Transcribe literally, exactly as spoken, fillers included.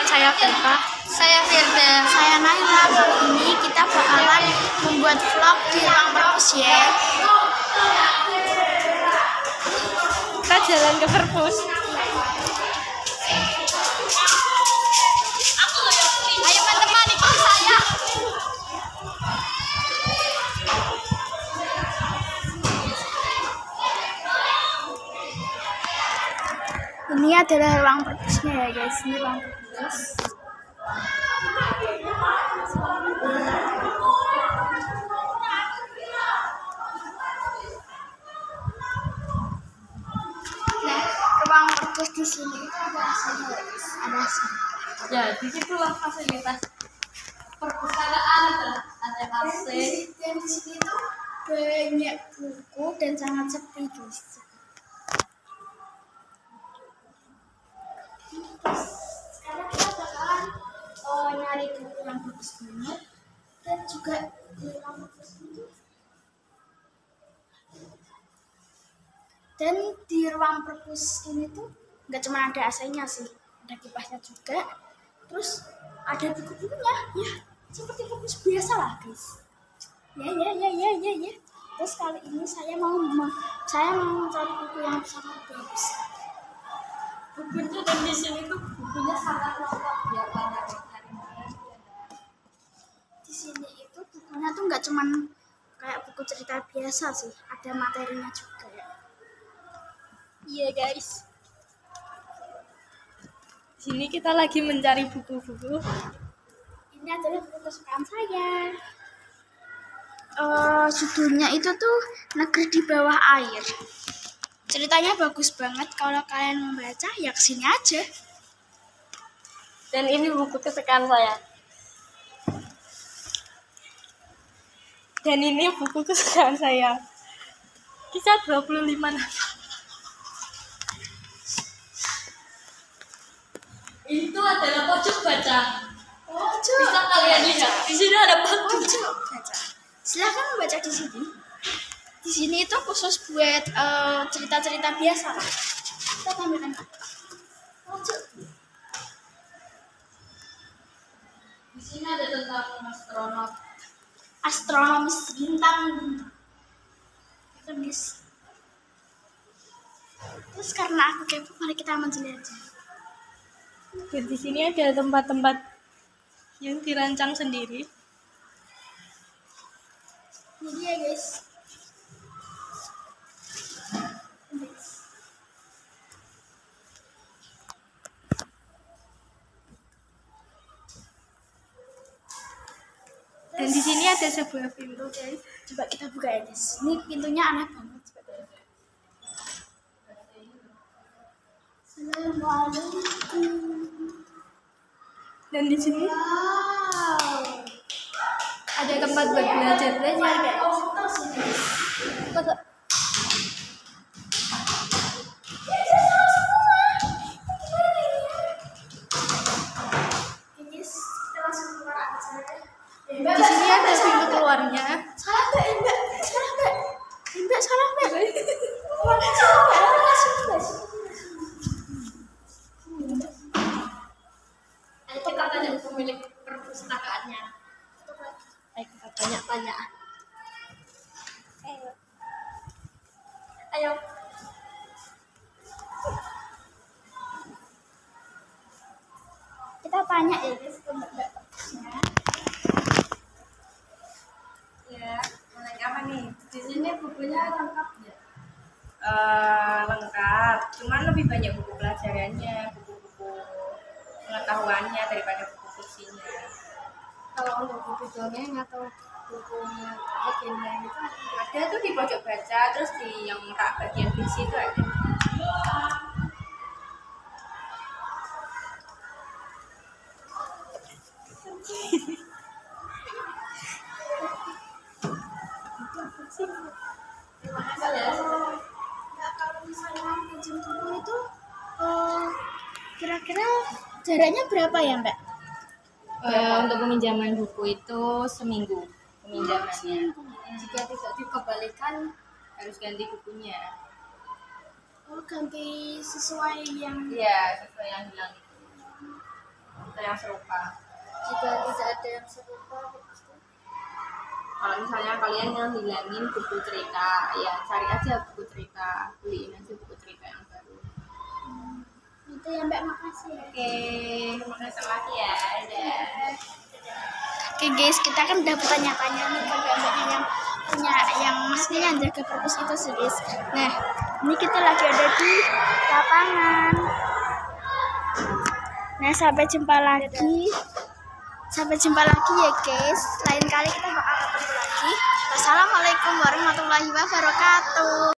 perkenalkan saya Firda. Saya Firda. Saya Naila. Kali ini kita bakalan membuat vlog di ruang perpus ya. Kita jalan ke perpus. Ayo teman-teman ikut saya. Ini adalah ruang perpusnya ya guys. Ini ruang perpus. Nah, ruang perpus di sini itu ada A C-nya ya guys. Ada A C. Ya, disitulah fasilitas perpustakaan, ada A C. Dan di sini tuh banyak buku dan sangat sepi guys. Sekarang kita bakalan oh, nyari buku yang bagus banget dan juga di ruang perpus ini. Dan di ruang perpus ini tuh nggak cuma ada A C-nya sih, ada kipasnya juga. Terus ada buku-bukunya, ya seperti perpus biasa lah guys. Ya ya ya ya ya ya. Terus kali ini saya mau saya mau mencari buku yang sangat bagus. Bukunya dan di sini tuh bukunya sangat lengkap ya, banyak dari mana. Di sini itu bukunya tuh nggak cuman kayak buku cerita biasa sih, ada materinya juga ya. Iya guys. Di sini kita lagi mencari buku-buku. Ini adalah buku kesukaan saya. Uh, judulnya itu tuh Negeri di Bawah Air. Ceritanya bagus banget, kalau kalian membaca ya kesini aja. Dan ini buku kesukaan saya. Dan ini buku kesukaan saya. Kisah dua puluh lima Natal. Itu adalah pojok baca. Pojok. Bisa kalian lihat. Di sini ada pojok. Pojok baca. Silahkan membaca di sini. Di sini itu khusus buat uh, cerita-cerita biasa. Kita tampilkan pojok. Di sini ada tentang astronot. Astronomis bintang. Guys. Terus karena aku kepo, mari kita menjelajah. Dan di sini ada tempat-tempat yang dirancang sendiri. Ini dia guys. Dan di sini ada sebuah pintu guys. Coba kita buka ya guys. Ini pintunya aneh banget. Assalamualaikum. Dan di sini Wow. ada tempat buat belajar belajar guys. Foto. Di sini ada pintu keluarnya. Salah mbak, mbak, salah mbak, mbak salah mbak. Salah mbak, langsung mbak. Ayo kita tanya pemilik perpustakaannya. Ayo kita tanya-tanya. Ayo. Ayo. Kita tanya ya guys ke mbak perpusnya. Ya, mulai apa nih? Di sini bukunya lengkap ya? Uh, lengkap, cuman lebih banyak buku pelajarannya, buku-buku pengetahuannya daripada buku fiksinya. Kalau untuk buku dongeng atau buku legenda itu ada tuh di pojok baca, terus di yang rak bagian fiksi itu ada. Nah, kalau misalnya pinjam buku itu uh, kira-kira jaraknya berapa ya mbak? Uh, untuk peminjaman buku itu seminggu peminjamannya. Jika tidak dikembalikan harus ganti bukunya. Oh, ganti sesuai yang Iya, sesuai yang hilang itu. Kita yang serupa. Jika tidak ada yang serupa, Kalau misalnya kalian ngehilangin buku cerita, ya cari aja buku cerita, beliin aja buku cerita yang baru. itu ya Mbak, makasih ya. Oke, terima kasih lagi ya. Dadah. Oke guys, kita kan udah bertanya-tanya nih ke mbak-mbaknya yang punya, yang maksudnya yang jaga perpus itu sih guys. Nah, ini kita lagi ada di lapangan. Nah, sampai jumpa lagi. Sampai jumpa lagi ya guys. Lain kali kita bakal ketemu lagi. Wassalamualaikum warahmatullahi wabarakatuh.